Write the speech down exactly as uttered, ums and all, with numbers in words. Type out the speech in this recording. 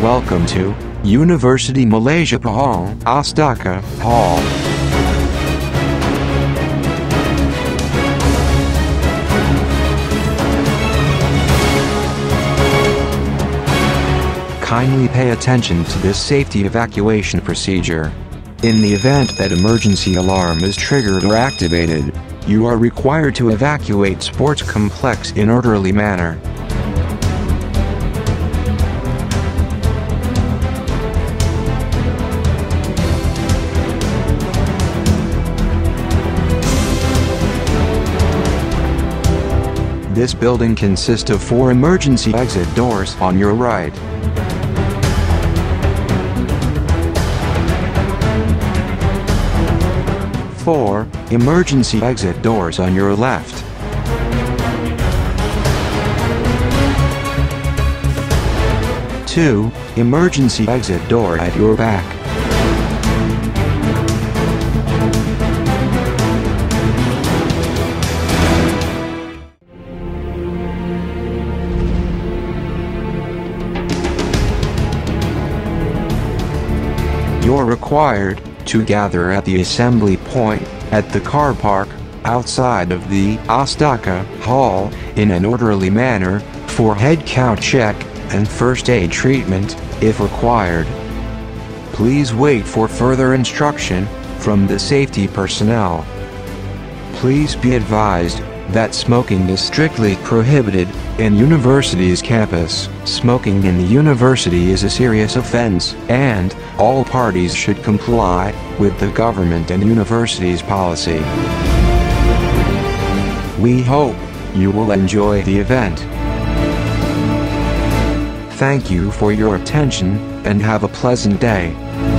Welcome to University Malaysia Pahang, Astaka Hall. Kindly pay attention to this safety evacuation procedure. In the event that emergency alarm is triggered or activated, you are required to evacuate sports complex in orderly manner. This building consists of four emergency exit doors on your right. Four emergency exit doors on your left. Two emergency exit door at your back. You're required to gather at the assembly point at the car park outside of the Astaka Hall in an orderly manner for head count check and first aid treatment if required. Please wait for further instruction from the safety personnel. Please be advised that smoking is strictly prohibited in university's campus. Smoking in the university is a serious offense, and all parties should comply with the government and university's policy. We hope you will enjoy the event. Thank you for your attention, and have a pleasant day.